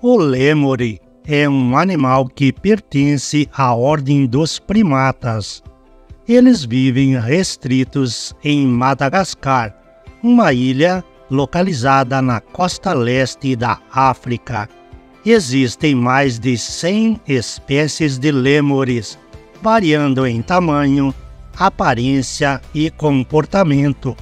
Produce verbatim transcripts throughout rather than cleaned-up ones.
O lêmure é um animal que pertence à ordem dos primatas. Eles vivem restritos em Madagascar, uma ilha localizada na costa leste da África. Existem mais de cem espécies de lêmures, variando em tamanho, aparência e comportamento.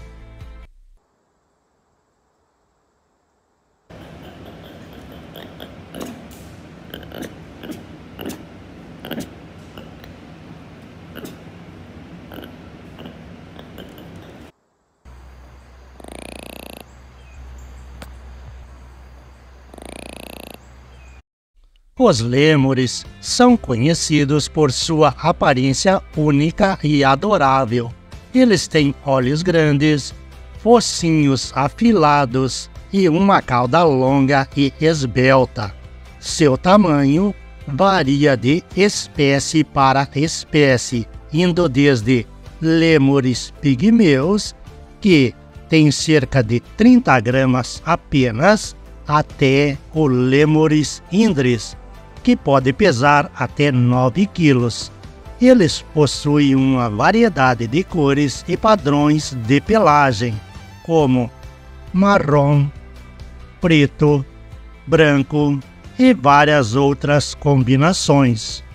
Os lêmures são conhecidos por sua aparência única e adorável. Eles têm olhos grandes, focinhos afilados e uma cauda longa e esbelta. Seu tamanho varia de espécie para espécie, indo desde lêmures pigmeus, que têm cerca de trinta gramas apenas, até o lêmures indris, que pode pesar até nove quilos. Eles possuem uma variedade de cores e padrões de pelagem, como marrom, preto, branco e várias outras combinações.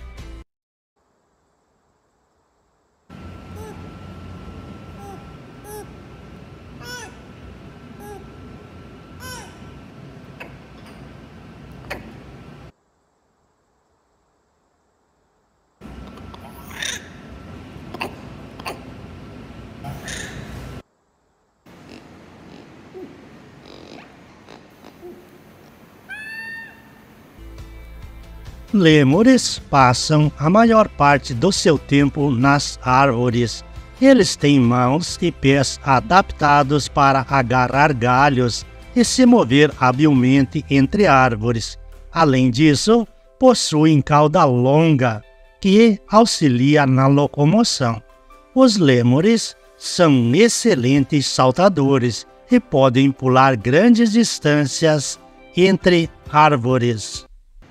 Lêmures passam a maior parte do seu tempo nas árvores. Eles têm mãos e pés adaptados para agarrar galhos e se mover habilmente entre árvores. Além disso, possuem cauda longa, que auxilia na locomoção. Os lêmures são excelentes saltadores e podem pular grandes distâncias entre árvores.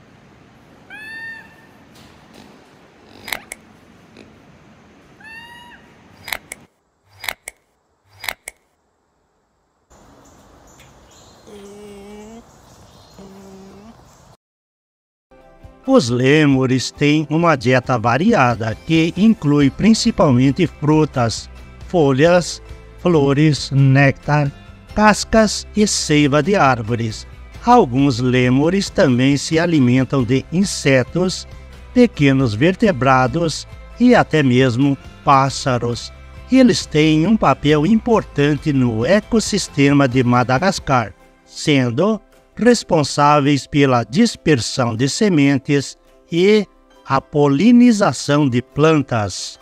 Os lêmures têm uma dieta variada que inclui principalmente frutas, folhas, flores, néctar, cascas e seiva de árvores. Alguns lêmures também se alimentam de insetos, pequenos vertebrados e até mesmo pássaros. Eles têm um papel importante no ecossistema de Madagascar, sendo responsáveis pela dispersão de sementes e a polinização de plantas.